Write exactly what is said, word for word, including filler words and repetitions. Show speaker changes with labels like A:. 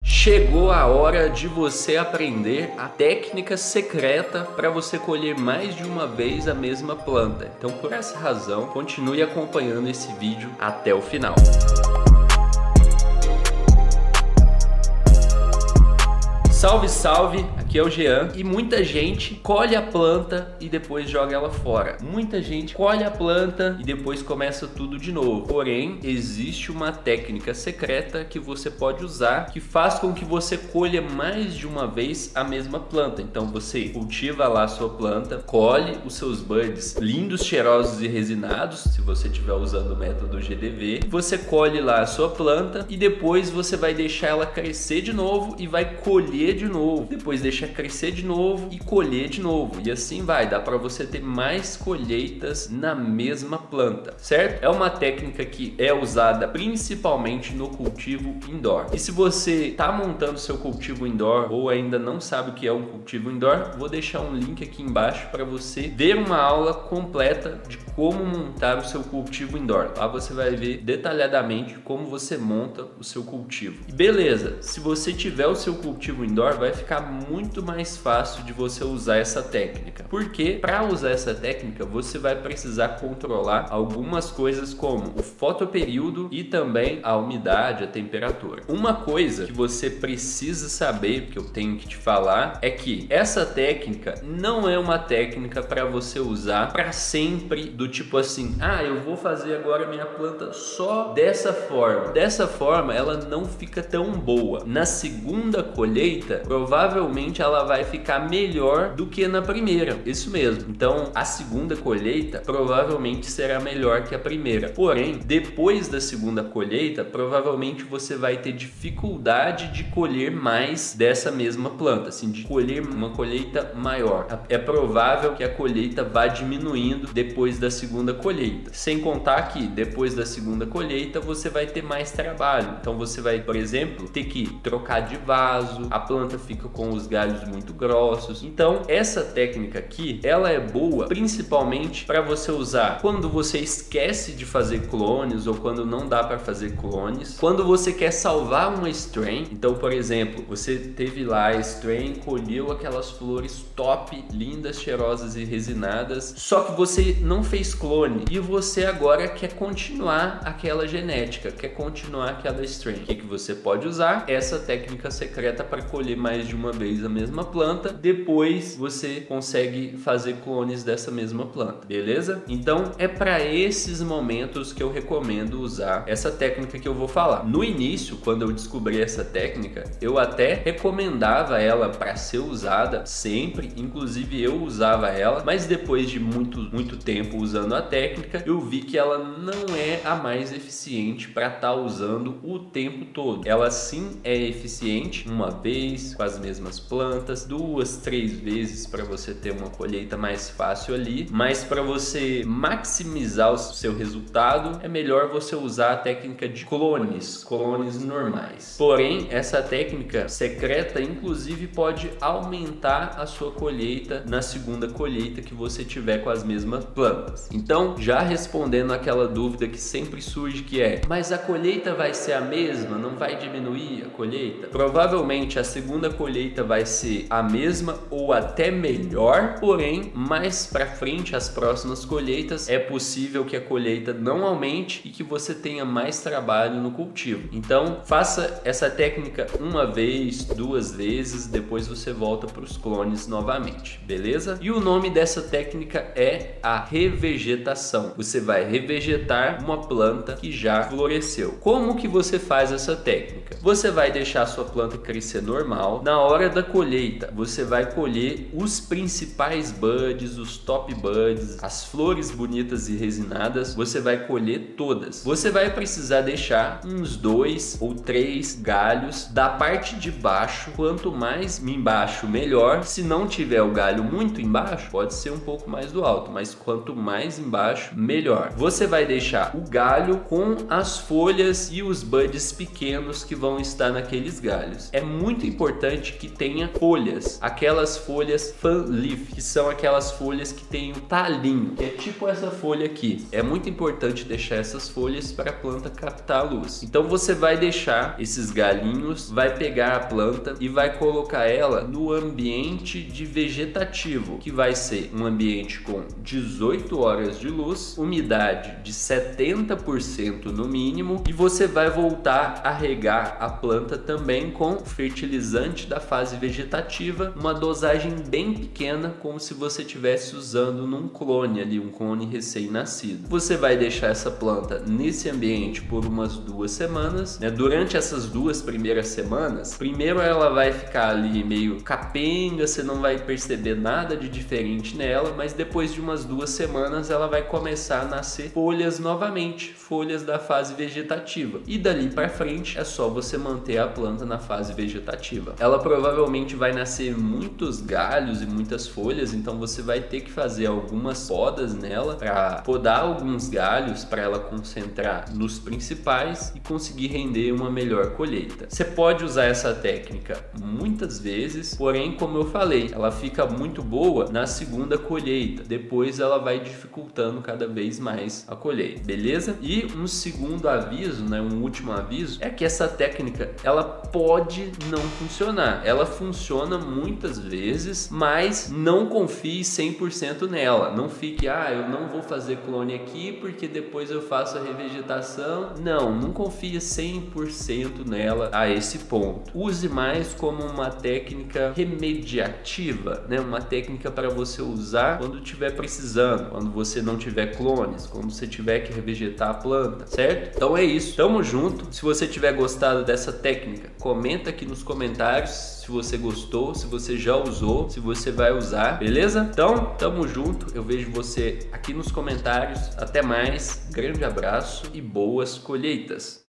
A: Chegou a hora de você aprender a técnica secreta para você colher mais de uma vez a mesma planta. Então, por essa razão, continue acompanhando esse vídeo até o final. Salve, salve! Aqui é o Jean e muita gente colhe a planta e depois joga ela fora. Muita gente colhe a planta e depois começa tudo de novo. Porém, existe uma técnica secreta que você pode usar que faz com que você colha mais de uma vez a mesma planta. Então você cultiva lá a sua planta, colhe os seus buds lindos, cheirosos e resinados, se você estiver usando o método G D V. Você colhe lá a sua planta e depois você vai deixar ela crescer de novo e vai colher de novo, depois deixa crescer de novo e colher de novo, e assim vai, dá para você ter mais colheitas na mesma planta, certo? É uma técnica que é usada principalmente no cultivo indoor. E se você tá montando seu cultivo indoor ou ainda não sabe o que é um cultivo indoor, vou deixar um link aqui embaixo para você ver uma aula completa de como montar o seu cultivo indoor. Lá você vai ver detalhadamente como você monta o seu cultivo. E beleza, se você tiver o seu cultivo indoor, vai ficar muito mais fácil de você usar essa técnica. Porque para usar essa técnica, você vai precisar controlar algumas coisas como o fotoperíodo e também a umidade, a temperatura. Uma coisa que você precisa saber, que eu tenho que te falar, é que essa técnica não é uma técnica para você usar para sempre, do tipo assim, ah, eu vou fazer agora minha planta só dessa forma. Dessa forma, ela não fica tão boa. Na segunda colheita, provavelmente ela vai ficar melhor do que na primeira. Isso mesmo. Então, a segunda colheita provavelmente será melhor que a primeira. Porém, depois da segunda colheita, provavelmente você vai ter dificuldade de colher mais dessa mesma planta, assim, de colher uma colheita maior. É provável que a colheita vá diminuindo depois da segunda colheita. Sem contar que depois da segunda colheita você vai ter mais trabalho. Então você vai, por exemplo, ter que trocar de vaso, a planta fica com os galhos muito grossos. Então essa técnica aqui, ela é boa principalmente para você usar quando você esquece de fazer clones ou quando não dá para fazer clones, quando você quer salvar uma strain. Então, por exemplo, você teve lá a strain, colheu aquelas flores top, lindas, cheirosas e resinadas, só que você não fez clone e você agora quer continuar aquela genética, quer continuar aquela strain. O que, que você pode usar? Essa técnica secreta para colher mais de uma vez a mesma planta, depois você consegue fazer clones dessa mesma planta, beleza? Então é para esses momentos que eu recomendo usar essa técnica que eu vou falar. No início, quando eu descobri essa técnica, eu até recomendava ela para ser usada sempre, inclusive eu usava ela, mas depois de muito, muito tempo usando a técnica, eu vi que ela não é a mais eficiente para estar usando o tempo todo. Ela sim é eficiente uma vez com as mesmas plantas, duas, três vezes para você ter uma colheita mais fácil ali, mas para você maximizar o seu resultado, é melhor você usar a técnica de clones, clones normais. Porém, essa técnica secreta, inclusive, pode aumentar a sua colheita na segunda colheita que você tiver com as mesmas plantas. Então, já respondendo aquela dúvida que sempre surge, que é, mas a colheita vai ser a mesma? Não vai diminuir a colheita? Provavelmente a segunda colheita vai ser a mesma ou até melhor, porém, mais para frente, as próximas colheitas, é possível que a colheita não aumente e que você tenha mais trabalho no cultivo. Então, faça essa técnica uma vez, duas vezes, depois você volta para os clones novamente, beleza? E o nome dessa técnica é a revegetação. Você vai revegetar uma planta que já floresceu. Como que você faz essa técnica? Você vai deixar a sua planta crescer normal. Na hora da colheita, você vai colher os principais buds, os top buds, as flores bonitas e resinadas, você vai colher todas. Você vai precisar deixar uns dois ou três galhos da parte de baixo. Quanto mais embaixo, melhor. Se não tiver o galho muito embaixo, pode ser um pouco mais do alto, mas quanto mais embaixo, melhor. Você vai deixar o galho com as folhas e os buds pequenos que vão estar naqueles galhos. É muito importante que tenha folhas, aquelas folhas fan leaf, que são aquelas folhas que tem o talinho, que é tipo essa folha aqui. É muito importante deixar essas folhas para a planta captar a luz. Então você vai deixar esses galhinhos, vai pegar a planta e vai colocar ela no ambiente de vegetativo, que vai ser um ambiente com dezoito horas de luz, umidade de setenta por cento no mínimo, e você vai voltar a regar a planta também com fertilizante da fase vegetativa, uma dosagem bem pequena, como se você estivesse usando num clone ali, um clone recém-nascido. Você vai deixar essa planta nesse ambiente por umas duas semanas, né? Durante essas duas primeiras semanas, primeiro ela vai ficar ali meio capenga, você não vai perceber nada de diferente nela, mas depois de umas duas semanas ela vai começar a nascer folhas novamente, folhas da fase vegetativa, e dali para frente é só você manter a planta na fase vegetativa. Ela provavelmente vai nascer muitos galhos e muitas folhas, então você vai ter que fazer algumas podas nela para podar alguns galhos para ela concentrar nos principais e conseguir render uma melhor colheita. Você pode usar essa técnica muitas vezes, porém, como eu falei, ela fica muito boa na segunda colheita, depois ela vai dificultando cada vez mais a colheita, beleza? E um segundo aviso, né, um último aviso, é que essa técnica ela pode não funcionar. Ela funciona muitas vezes, mas não confie cem por cento nela. Não fique, ah, eu não vou fazer clone aqui porque depois eu faço a revegetação. Não, não confia cem por cento nela a esse ponto. Use mais como uma técnica remediativa, né? Uma técnica para você usar quando estiver precisando, quando você não tiver clones, quando você tiver que revegetar a planta, certo? Então é isso, tamo junto. Se você tiver gostado dessa técnica, comenta aqui nos comentários se você gostou, se você já usou, se você vai usar, beleza? Então, tamo junto, eu vejo você aqui nos comentários. Até mais, grande abraço e boas colheitas!